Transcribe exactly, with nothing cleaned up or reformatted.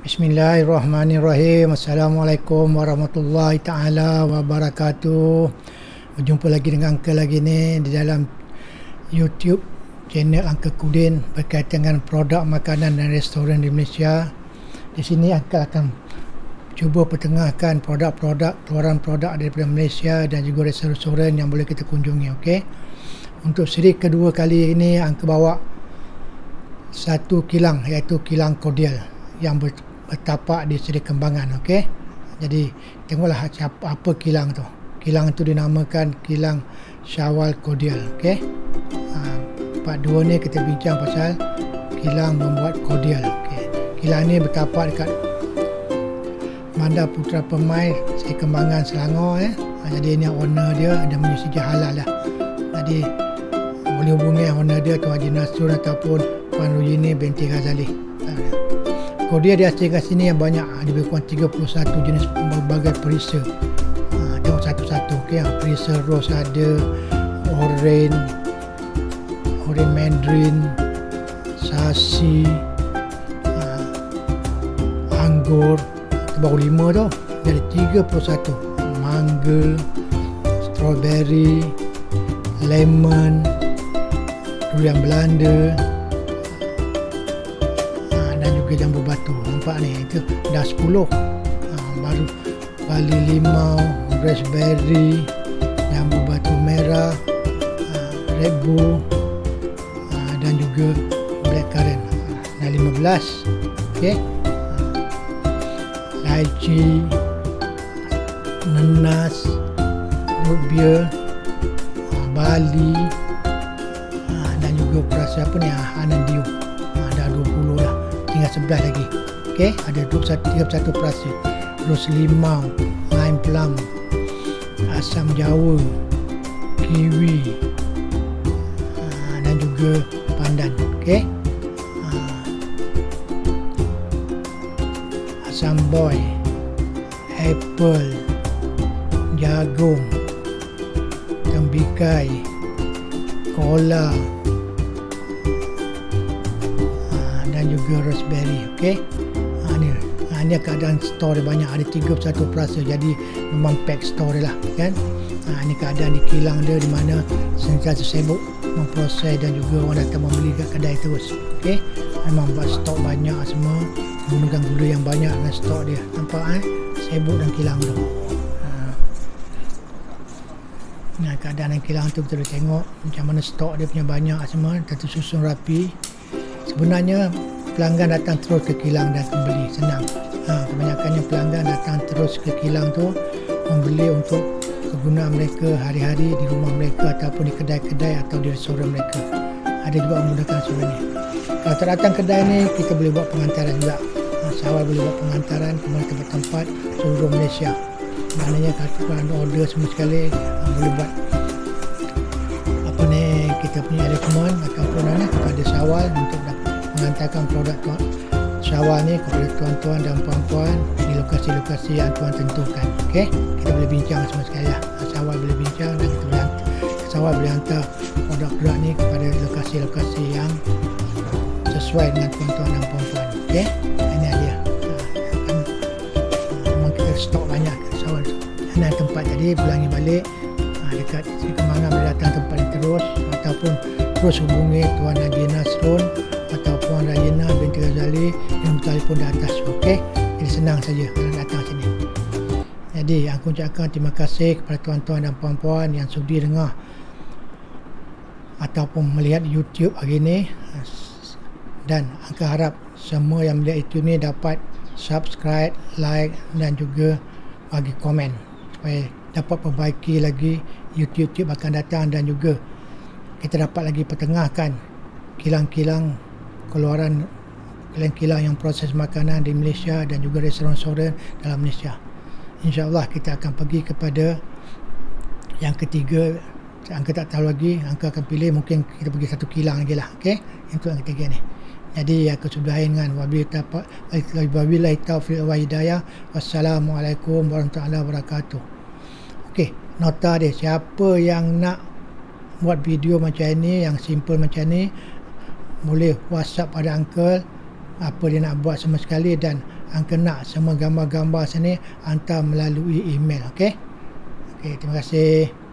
Bismillahirrahmanirrahim. Assalamualaikum warahmatullahi ta'ala wabarakatuh. Berjumpa lagi dengan Uncle lagi ni di dalam YouTube channel Uncle Kudin berkaitan dengan produk makanan dan restoran di Malaysia. Di sini Uncle akan cuba pertengahkan produk-produk, keluaran produk daripada Malaysia dan juga restoran yang boleh kita kunjungi. Okey. Untuk seri kedua kali ini Uncle bawa satu kilang, iaitu kilang Cordial yang bertapak di Seri Kembangan. Okey, jadi tengoklah apa, apa kilang tu. Kilang tu dinamakan kilang Syawal Cordial. Okey, ha, part dua ni kita bincang pasal kilang membuat cordial. Okey, kilang ni bertapak dekat Bandar Putra Permai, Seri Kembangan, Selangor. Eh. Ha, jadi ini owner dia ada menyusun halal lah. Jadi boleh hubungi owner dia Tuan Haji Nasrul ataupun Puan Rujini binti Ghazali. Cordial dihasilkan sini yang banyak, lebih kurang tiga puluh satu jenis berbagai perisa. Ha, tengok satu-satu. Okay, perisa rose ada, orange, orange mandarin, sasi, ha, anggur, baru lima tu. Jadi tiga puluh satu. Mangga, strawberry, lemon, durian Belanda, jambu batu. Nampak ni, itu dah sepuluh. Ha, baru bali limau, raspberry, jambu batu merah, ha, red bull, ha, dan juga blackcurrant. Ha, dah lima belas. Okey. Ha, lychee, nenas, root beer, ha, bali, ha, dan juga perasa apa ni, ha, anandium. Ha, dah dua puluh dah. Tinggal sebelas lagi. Okey, ada dua puluh satu, tiga puluh satu perasa. Ros limau, lime plum, asam jawa, kiwi, ha, dan juga pandan. Okey, ha, asam boy, apple, jagung, tembikai, kola, dan juga raspberry. Okey, ha, ni ha, ni keadaan store dia banyak, ada tiga puluh satu perasa. Jadi memang pack store dia lah kan. Ha, ni keadaan di kilang dia di mana sentiasa sibuk memproses dan juga orang datang membeli kat kedai terus. Okey, memang buat stok banyak semua, menggunakan gula yang banyak dengan stok dia. Nampak eh, sibuk dalam kilang tu. Ha. Nah, keadaan dalam kilang tu kita boleh tengok macam mana stok dia punya banyak semua, tersusun rapi. Sebenarnya pelanggan datang terus ke kilang dan membeli, senang. Ha, kebanyakannya pelanggan datang terus ke kilang tu membeli untuk kegunaan mereka hari-hari di rumah mereka ataupun di kedai-kedai atau di restoran mereka. Ada juga menggunakan restoran ni. Kalau tak datang kedai ni, kita boleh buat pengantaran juga. Ha, Syawal boleh buat pengantaran ke tempat-tempat seluruh Malaysia. Maknanya kalau ada order semua sekali, ha, boleh buat apa ni, kita punya arrangement ataupun mana kepada Syawal untuk mengantarkan produk tuan Syawal ni kepada tuan-tuan dan puan-puan di lokasi-lokasi yang tuan tentukan. Okey, kita boleh bincang semua sekali lah. Syawal boleh bincang dan kita boleh hantar, Syawal boleh hantar produk-produk ni kepada lokasi-lokasi yang sesuai dengan tuan-tuan dan puan-puan. Okey, ini dia. Ha, memang kita stok banyak Syawal tu. Ini tempat tadi ulangi balik, ha, dekat Seri Kembangan boleh datang tempat ini terus ataupun terus hubungi Tuan Haji Nasrul atau Puan Rayina binti Ghazali yang telefon di atas. Okey, jadi senang saja kalau datang sini. Jadi aku ucapkan terima kasih kepada tuan-tuan dan puan-puan yang sudi dengar ataupun melihat YouTube hari ini, dan aku harap semua yang melihat YouTube ni dapat subscribe, like dan juga bagi komen supaya dapat perbaiki lagi YouTube-YouTube akan datang, dan juga kita dapat lagi pertengahkan kilang-kilang keluaran kilang-kilang yang proses makanan di Malaysia dan juga restoran-restoran dalam Malaysia. InsyaAllah kita akan pergi kepada yang ketiga. Angka tak tahu lagi, angka akan pilih, mungkin kita pergi satu kilang lagi lah. Okey, untuk yang ketiga ni. Jadi aku sudahi dengan wabillahi taufiq wa hidayah. Wassalamualaikum warahmatullahi wabarakatuh. Okey, nota dia, siapa yang nak buat video macam ni, yang simple macam ni, boleh WhatsApp pada Uncle apa dia nak buat sama sekali, dan angka nak semua gambar-gambar sini hantar melalui email. Okey. Okey, terima kasih.